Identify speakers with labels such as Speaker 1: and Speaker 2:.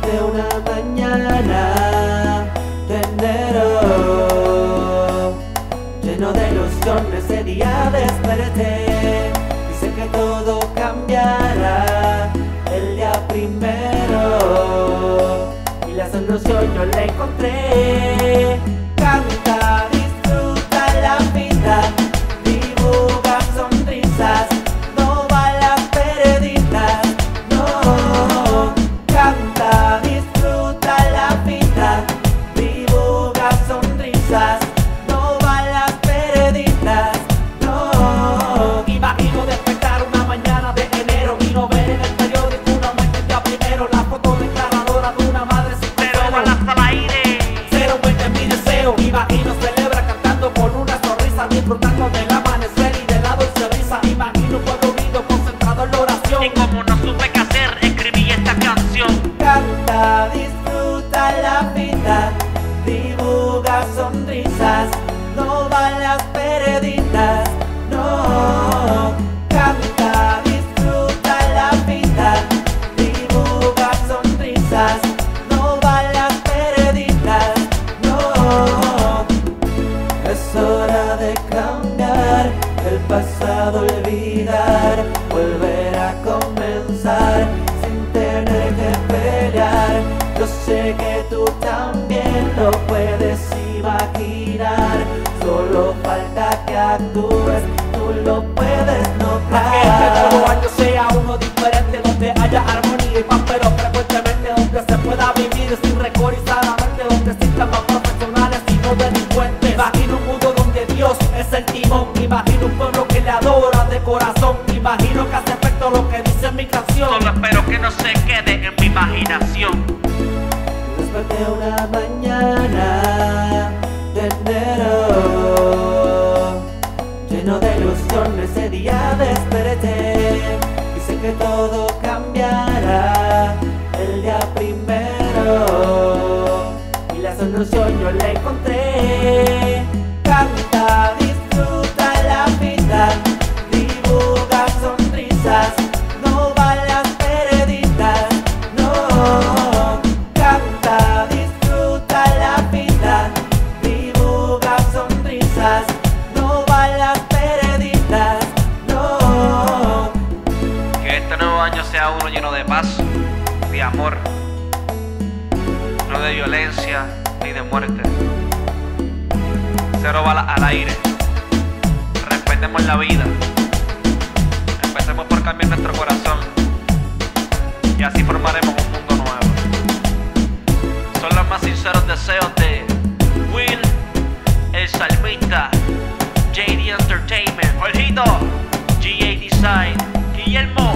Speaker 1: Desperté una mañana de enero, lleno de ilusión. Ese día desperté y sé que todo cambiará el día primero, y la solución yo la encontré. Canta, disfruta la vida, dibuja sonrisas, no balas perdidas, no. Canta, disfruta la vida, dibuja sonrisas, no balas perdidas, no.
Speaker 2: Imagino despertar una mañana de enero y no ver en el periódico una muerte el día primero, la foto declaradora de una madre sin
Speaker 3: Pero balas al aire.
Speaker 2: cero muerte es mi deseo. Imagino celebra cantando con una sonrisa, disfrutando del amanecer y de la dulce risa. Imagino un pueblo unido concentrado en la oración.
Speaker 3: Y como no supe qué hacer, escribí esta canción.
Speaker 1: Canta, disfruta la vida, dibuja sonrisas, no balas perdidas, no. Canta, disfruta la vida, dibuja sonrisas, no balas perdidas, no. Es hora de cambiar, el pasado olvidar, volver a comenzar sin tener que pelear. Yo sé que tú también lo puedes imaginar, solo falta que actúes, tú lo puedes
Speaker 2: Que este nuevo
Speaker 1: lograr.
Speaker 2: año sea uno diferente, donde haya armonía y paz, pero frecuentemente donde se pueda vivir sin rencor y sanamente, donde existan más profesionales y no delincuentes. Imagino un mundo donde Dios es el timón, imagino un pueblo que le adora de corazón, imagino que hace efecto lo que dice mi canción.
Speaker 3: Solo espero que no se quede en mi imaginación.
Speaker 1: Desperté una mañana de enero, lleno de ilusión. Ese día desperté y sé que todo cambiará el día primero, y la solución yo la encontré. Canta, disfruta la vida, dibuja sonrisas, no balas perdidas, no. Canta, disfruta la vida, dibuja sonrisas, no balas perdidas, no.
Speaker 3: Que este nuevo año sea uno lleno de paz, de amor, no de violencia ni de muerte. Cero balas al aire. Respetemos la vida. Empecemos por cambiar nuestro corazón y así formaremos un mundo nuevo. Son los más sinceros deseos de Will, el Salmista, JD Entertainment, Jorgito, GA Design, Guillermo.